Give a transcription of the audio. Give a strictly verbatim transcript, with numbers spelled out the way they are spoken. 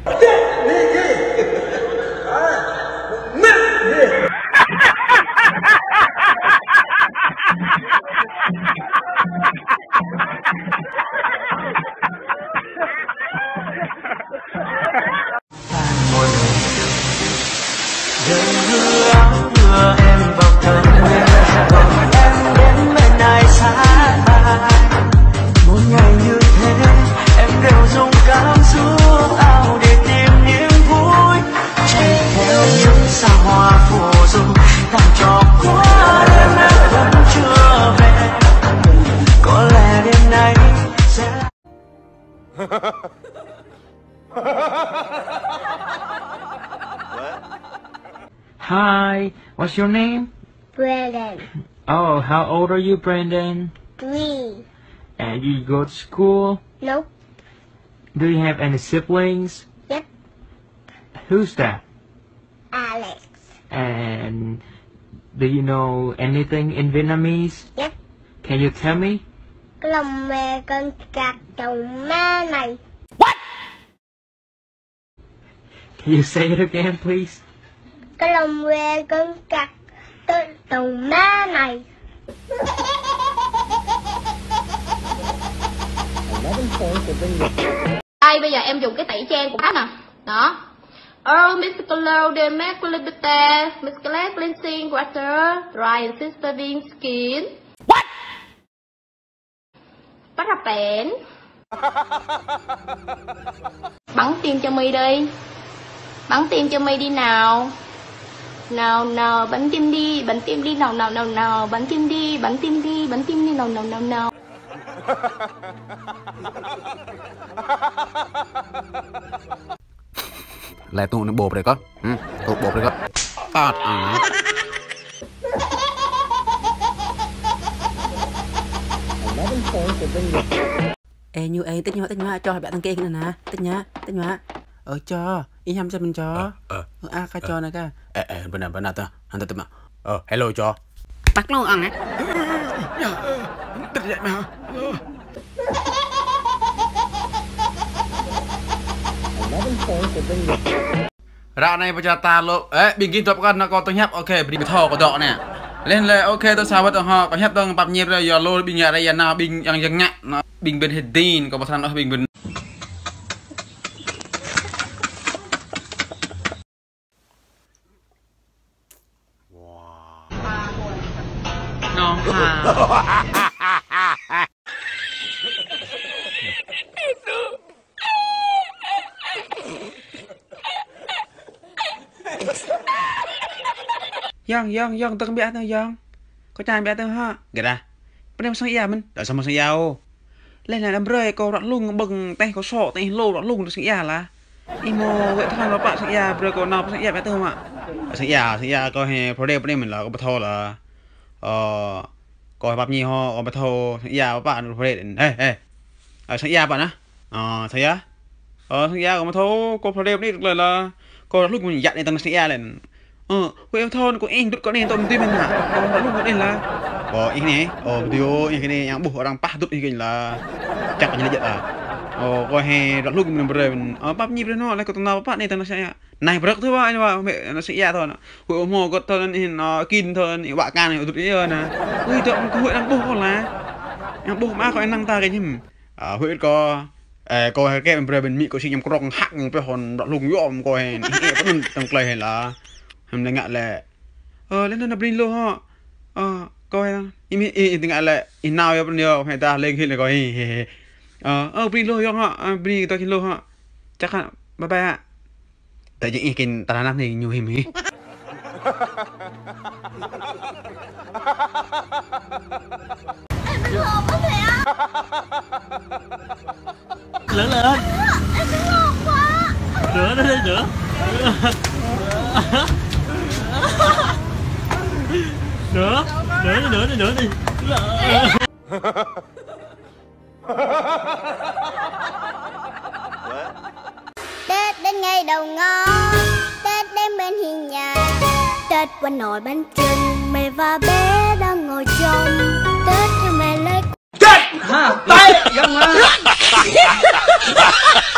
Hi, what's your name? Brandon. Oh, how old are you, Brandon? Three. And you go to school? Nope. Do you have any siblings? Yep. Who's that? Alex. And do you know anything in Vietnamese? Yep. Can you tell me? Cái lòng mẹ con cặc đầu má này. What? Can you say it again, please? Cái lòng mẹ con cặc đầu má này. Đây bây giờ em dùng cái tẩy trang của bác nè. Đó. Earl Muscular Dermatologite Muscular Cleansing Water Dry and Sensitive Skin. What? Bắt ra bén. Bắn tim cho mi đi. Bắn tim cho mi đi nào. Nào nào bắn tim đi, bắn tim đi nào nào nào nào, bắn tim đi, bắn tim đi, bắn tim đi nào nào nào nào. Lại tụ nó bộp rồi có. Ừ, tụ bộp rồi có. Tọt à. Ê như ê tích nhá tích nhá cho bạn thằng kia nè tích nhá tích nhá ờ cho ý nhắm cho mình cho ờ ờ a ca cho này ca ê ê bên nào bên nào ta anh ta tìm mà ờ hello cho bắt luôn ăn á tích vậy mà ra này bây giờ ta lộ ê bình kinh tập con nó còn tôi nhấp ok bình bị thò của đọ nè lên lên ok tôi sao bắt họ có nhấp tôi bập nhịp rồi giờ lô bình nhà đây giờ nào bình yang yang ngạ nó bình bên hết tin có một thằng nó bình bên Non hà. Yang yang yang tao biết tao yang có trai biết tao ha kìa ra bên em sang nhà mình đợi sao mà sang giàu lên là đâm rơi có đoạn lung bừng tay có sọ tay lô đoạn lung được sang nhà là imo vậy thằng nó bạn sang nhà rồi có nào sang nhà biết tao không ạ sang giàu sang giàu coi hè pro bên mình là có bắt thô là ờ coi bắp nhi ho có bắt thô sang giàu bạn pro ê ê ở sang giàu bạn á ờ sang giàu ờ sang giàu có bắt thô có pro đi được là có lúc mình dặn này tao sang giàu lên ờ quê em thôn của anh tụt con này tụi mình mình hả còn lúc này là có ý này ờ video như cái này yang buộc orang pah tụt như là chắc là như vậy à ờ coi hè đoạn lúc mình bơi mình ờ bắp nhịp nó lại có tụi nào bắp này tụi nó sẽ này bật thôi anh mà mẹ nó sẽ ra thôi hội ôm hồ có thôi nó kín thôi bạn can này tụt ý hơn nè ui tụi hội đang buộc còn là yang buộc má có anh năng ta cái nhỉ à hội có ờ coi cái mình bơi mình mỹ có sinh nhầm con hackไปหอนđoạn lúc yom coi hè có mình tầm clay hay là em đang ngại lệ ờ lên nó bring luôn ha ờ coi im im tiếng ngại lệ in nào em nhiều hay ta lên khi là coi ờ ờ bring luôn không ha bring tôi kilo ha chắc là bye bye ạ tại những cái ta đang thì nhiều hình ấy Lớn lên. Em thấy ngon quá. Nữa nữa nữa. Nữa, nữa đi, nữa đi, nữa đi. Tết đến ngày đầu ngõ, Tết đến bên hiên nhà, Tết qua nồi bánh chưng, mẹ và bé đang ngồi trong. Tết cho mẹ lấy Tết! ha tay